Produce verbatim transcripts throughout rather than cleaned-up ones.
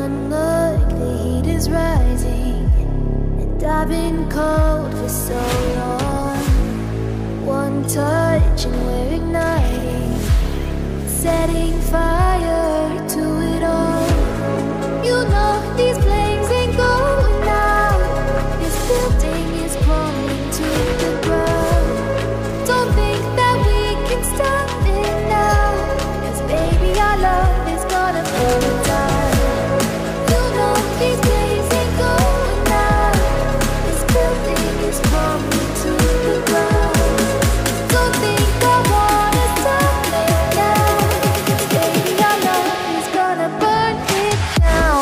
One look, the heat is rising, and I've been cold for so long. One touch and we're igniting, setting fire to it all. You know these flames ain't going out. This building is crumbling to the ground. Don't think that we can stop it now, 'cause baby our love is gonna burn it down. You know these flames ain't going out. This building is crumbling to the ground. Don't think I wanna stop it now, 'cause baby our love is gonna burn it down.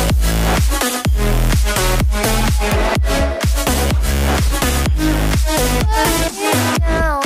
Burn it down.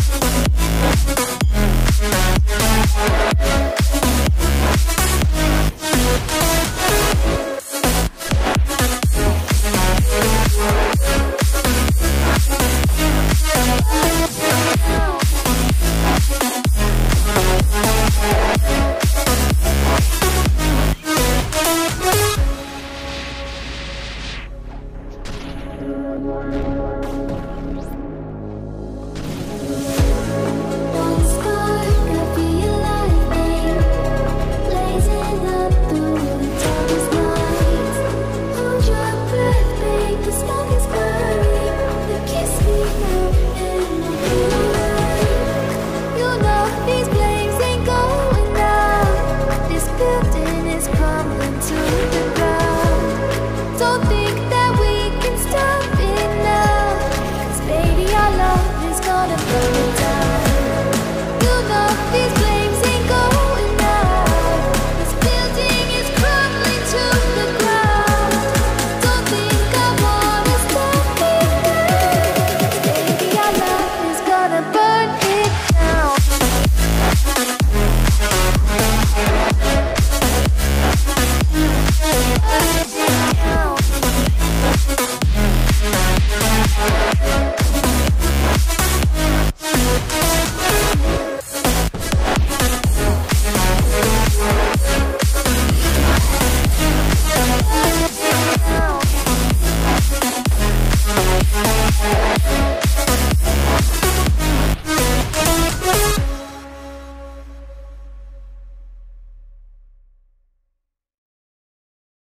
One spark, I feel lightning blazing up through